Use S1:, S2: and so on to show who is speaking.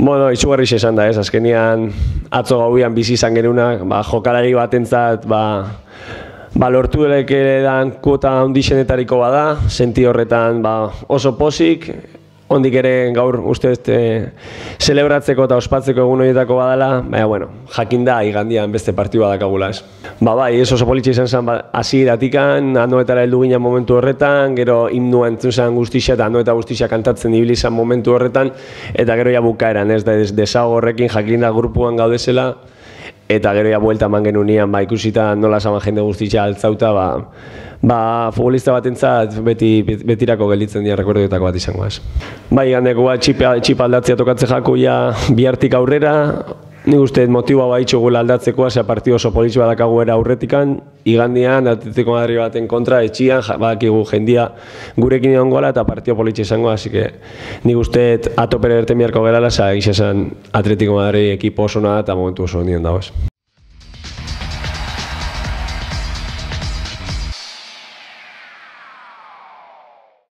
S1: Bueno, izugarri esan da, azkenian atzo gauian bizi izan genuna, jokalari batentzat, lortu dan kuota handixenetariko bada, senti horretan oso pozik, ondik ere gaur uste zelebratzeko eta ospatzeko egun horietako badala, baina, bueno, jakin da igandian beste partidu badakagula, ez. Bai, ez oso politxe izan zen hasieratik,an anoetara heldu ginen momentu horretan, gero himnua entzun zen guztia eta anoeta guztia kantatzen ibili zen momentu horretan, eta gero ja bukaeran, ez da, desago horrekin jakin da grupuan gaudezela, eta gero ja buelta eman genunian, ikusita nola zaman jende guztia altzauta, futbolista batentzat betirako gelditzen dira rekordiotako bat izango, ez. Igandeko txip aldatzea tokatze jako bihartik aurrera, nik uste motiboa baitxugula aldatzeko, partidu oso politxe badakagu era aurretikan, igandian Atletico Madrid baten kontra, etxian, badakigu jendia gurekin egongoala eta partidu politxe izango, así que nik uste atopere berten biharko gerala, egizia zen Atletico Madrid ekipo oso nada eta momentu oso nien dagoz.